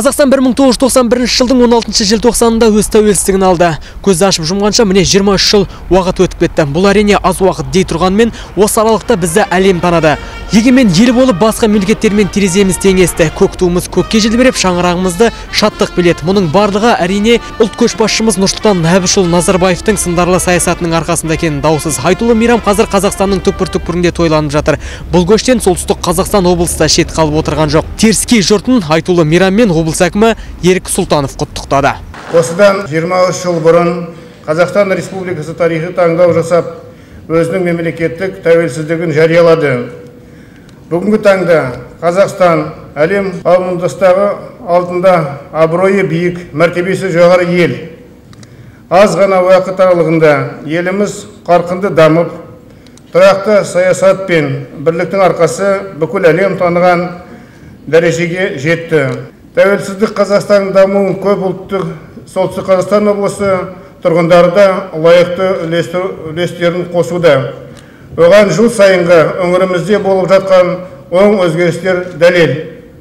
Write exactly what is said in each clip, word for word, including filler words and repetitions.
Қазақстан бір мың тоғыз жүз тоқсан бірінші жылдың он алтыншы желтоқсанында өз тәуелсіздігін алды. Көз ашып жұмғанша міне жиырма үш жыл уақыт өтіп кетті. Бұл әрине аз уақыт дей тұрғанмен, осы аралықта бізді әлем таныды. Егемен ел болып басқа мемлекеттермен тереземіз теңесті. Көк туымыз көкке желбіреп, шаңырағымызды шаттық білет. Мұның барлығы әрине ұлт көшбасшымыз Нұрсұлтан Әбішұлы Назарбаевтың сындарлы саясатының арқасында екенін даусыз. Айтулы мейрам қазір Қазақстанның түкпір-түкпірінде тойланып жатыр. Бұл көштен солтүстік Қазақстан облыста шет қалып отырған жоқ. Теріскей жұртын айтулы мейраммен облыс әкімі Ерік Сұлтанов құттықтады. Осыдан жиырма үш жыл бұрын Қазақстан Республикасы тарихи таңдау жасап, өзінің мемлекеттік тәуелсіздігін жариялады. Бүгінгі таңда Қазақстан әлем қауымдастығы алдында абыройы биік, мәртебесі жоғары ел. Аз ғана уақыт аралығында еліміз қарқынды дамып, тұрақты саясат пен бірліктің арқасы бүкіл әлем таныған дәрежеге жетті. Тәуелсіздік Қазақстанның дамуын көп ұлтты солтүстік Қазақстан облысы тұрғындары да лайықты үлестерін қосуда. Оған жыл сайынғы өңірімізде болып жатқан оң өзгерістер дәлел.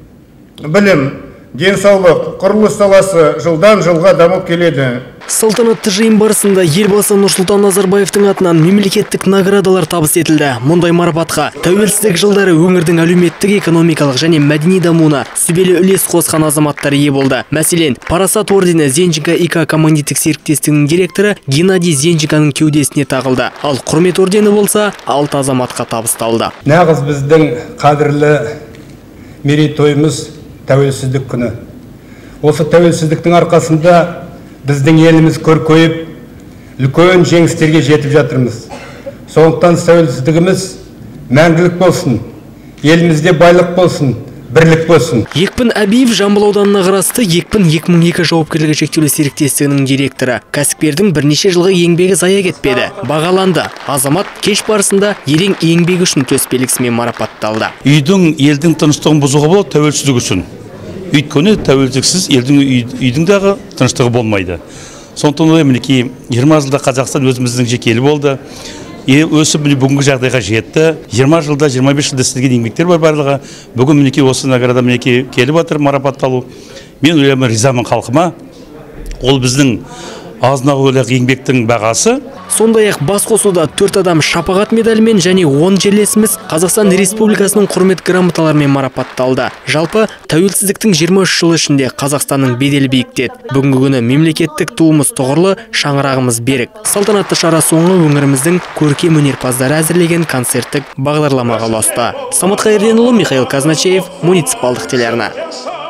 Білім, денсаулық, құрылыс саласы жылдан жылға дамып келеді. Салтанатты жиын барысында елбасы Нұрсұлтан Назарбаевтың атынан мемлекеттік наградалар табыс етілді. Мұндай марапатқа тәуелсіздік жылдары өңірдің әлеуметтік, экономикалық және мәдени дамуына сүбелі үлес қосқан азаматтар ие болды. Мәселен, Парасат ордені Зенченко ИК командиттік серіктестігінің директоры Геннадий Зенченконың кеудесіне тағылды. Ал құрмет ордені болса, алты азаматқа табысталды. Нағыз біздің қадірлі мерейтойымыз тәуелсіздік күні. Осы тәуелсіздіктің арқасында біздің еліміз көркейіп, үлкен жеңістерге жетіп жатырмыз. Сондықтан тәуелсіздігіміз мәңгілік болсын, елімізде байлық болсын, бірлік болсын. Екпін Әбиев Жамбыл ауданына қарасты Екпін екі мың екі жауапкершілігі шектеулі серіктестігінің директоры. Кәсіпкердің бірнеше жылғы еңбегі зая кетпеді. Бағаланды. Азамат кеш барысында ерен еңбегі үшін төс белгісімен марапатталды. Үйдің, елдің тыныштығын бұзуға болады тәуелсіздік үшін. Өйткені тәуелсіздіксіз елдің үйдің дағы тыныштығы болмайды. Сондықтан олай мінекей жиырма жылда Қазақстан өзіміздің жеке елі болды. Өсіп бүгінгі жағдайға жетті. жиырма жылда, жиырма бес жылда істелген еңбектер бар барлығы. Бүгін мінекей осы награда мінекей келіп жатыр марапатталу. Мен ойлаймын ризамын халқыма. Ол біздің азынаған еңбектің бағасы. Сондай-ақ басқосуда төрт адам шапағат медалімен және он жерлесіміз Қазақстан Республикасының құрмет грамоталарымен марапатталды. Жалпы тәуелсіздіктің жиырма үш жыл ішінде Қазақстанның беделі биіктеді. Бүгінгі күні мемлекеттік туымыз тұғырлы, шаңырағымыз берік. Салтанатты шара соңы өңіріміздің көркем өнерпаздары әзірлеген концерттік бағдарламаға ұласты. Самат Қайырденұлы, Михаил Казначеев, муниципалдық телеарна.